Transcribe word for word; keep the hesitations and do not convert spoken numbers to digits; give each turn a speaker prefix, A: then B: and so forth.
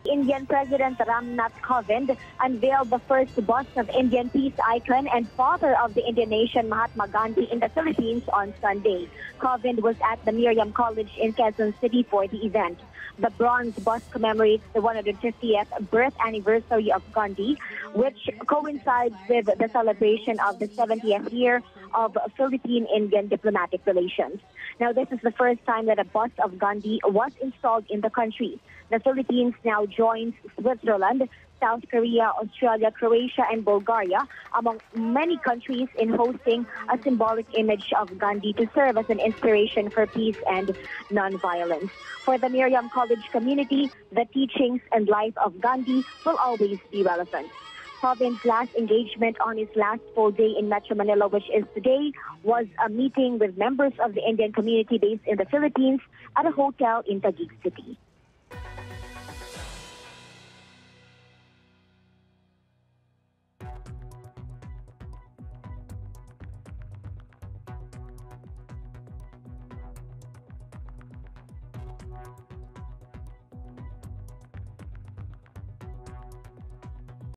A: Indian President Ram Nath Kovind unveiled the first bust of Indian peace icon and father of the Indian nation, Mahatma Gandhi, in the Philippines on Sunday. Kovind was at the Miriam College in Quezon City for the event. The bronze bust commemorates the one hundred fiftieth birth anniversary of Gandhi, which coincides with the celebration of the seventieth year of Philippine-Indian diplomatic relations. Now, this is the first time that a bust of Gandhi was installed in the country. The Philippines now joins Switzerland, South Korea, Australia, Croatia, and Bulgaria, among many countries, in hosting a symbolic image of Gandhi to serve as an inspiration for peace and nonviolence. For the Miriam College community, the teachings and life of Gandhi will always be relevant. Kovind's last engagement on his last full day in Metro Manila, which is today, was a meeting with members of the Indian community based in the Philippines at a hotel in Taguig City.